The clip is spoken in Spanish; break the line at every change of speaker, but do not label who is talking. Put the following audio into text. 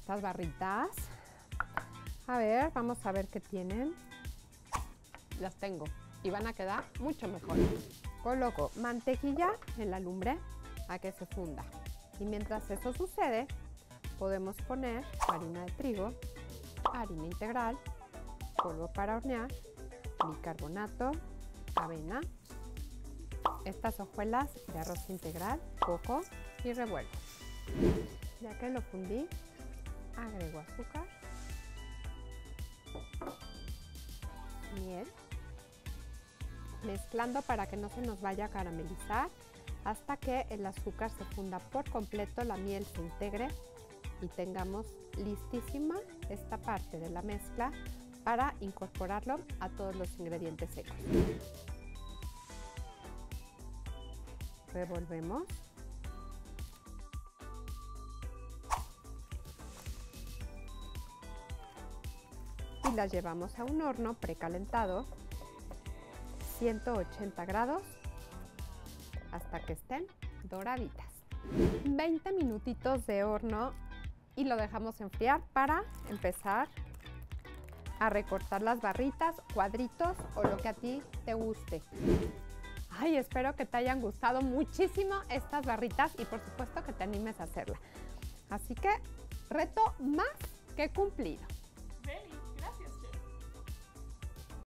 estas barritas. A ver, vamos a ver qué tienen. Las tengo y van a quedar mucho mejor. Coloco mantequilla en la lumbre a que se funda. Y mientras eso sucede, podemos poner harina de trigo, harina integral, polvo para hornear, bicarbonato, avena, estas hojuelas de arroz integral, coco y revuelvo. Ya que lo fundí, agrego azúcar, miel, mezclando para que no se nos vaya a caramelizar hasta que el azúcar se funda por completo, la miel se integre y tengamos listísima esta parte de la mezcla para incorporarlo a todos los ingredientes secos. Revolvemos. Y las llevamos a un horno precalentado, 180 grados, hasta que estén doraditas. 20 minutitos de horno y lo dejamos enfriar para empezar a recortar las barritas, cuadritos o lo que a ti te guste. Ay, espero que te hayan gustado muchísimo estas barritas y por supuesto que te animes a hacerla. Así que reto más que cumplido.